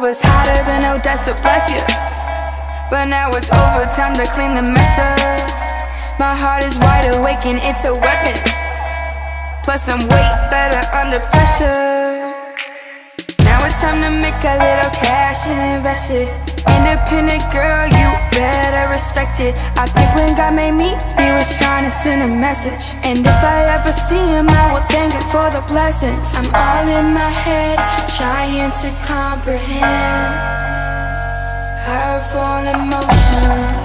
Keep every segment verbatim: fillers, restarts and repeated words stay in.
was hotter than Odessa, bless you. But now it's over, time to clean the mess up. My heart is wide awake and it's a weapon. Plus I'm way better under pressure. Now it's time to make a little cash and invest it. Independent girl, you better respect it. I think when God made me, He was trying to send a message. And if I ever see Him, I will thank Him for the blessings. I'm all in my head, trying to comprehend powerful emotions,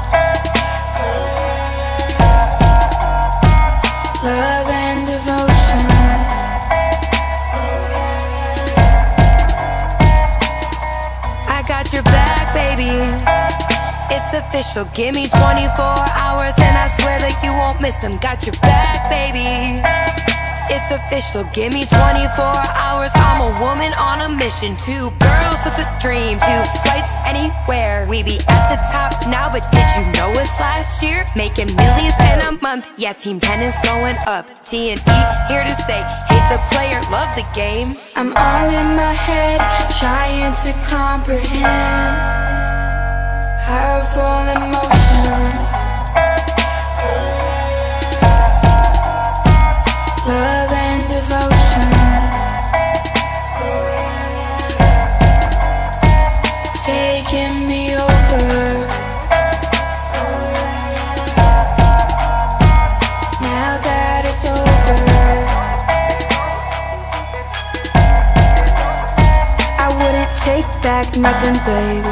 love and devotion. I got your back, baby. It's official. Give me twenty-four hours and I swear that you won't miss them. Got your back, baby. It's official. Give me twenty-four hours. I'm a woman on a mission. Two girls, it's a dream. Two flights anywhere. We be at the top now, but did you know it's last year? Making millions in a month. Yeah, Team ten is going up. T and E here to say, hate the player, love the game. I'm all in my head, trying to comprehend powerful emotions, love and devotion. Taking me over. Now that it's over, I wouldn't take back nothing, baby,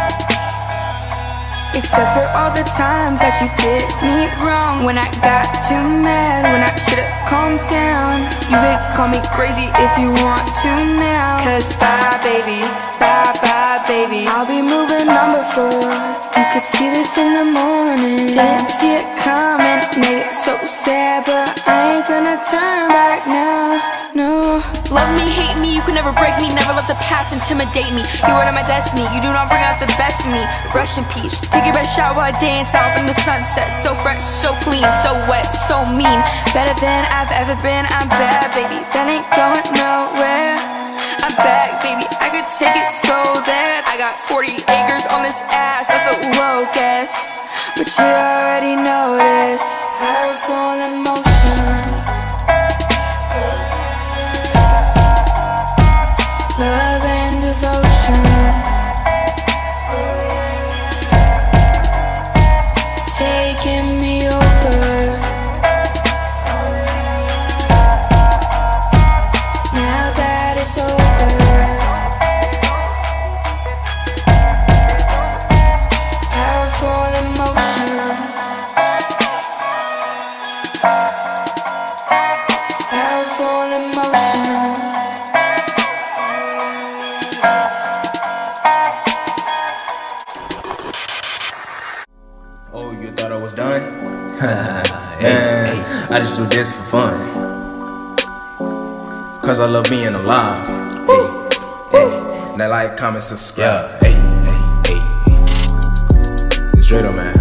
except for all the times that you did me wrong. When I got too mad, when I should've calmed down. You could call me crazy if you want to now. Cause bye baby, bye bye baby, I'll be moving on before you could see this in the morning. Didn't see it coming, made it so sad, but I ain't gonna turn back now, no. Love me, hate me, you can never break me. Never let the past intimidate me. You are my destiny, you do not bring out the best in me. Brush and peach, take your best shot while I dance off in the sunset. So fresh, so clean, so wet, so mean. Better than I've ever been, I'm bad, baby. That ain't going nowhere. I'm back, baby, I could take it so that I got forty acres on this ass, that's a low guess. But you already know this. Powerful emotion, love and devotion. Taking me over. Now that it's over, powerful emotion, powerful emotion. Oh, you thought I was done? Man, I just do this for fun. Cause I love being alive. Hey, hey. Now like, comment, subscribe. Hey, hey, hey. itzDredo, man.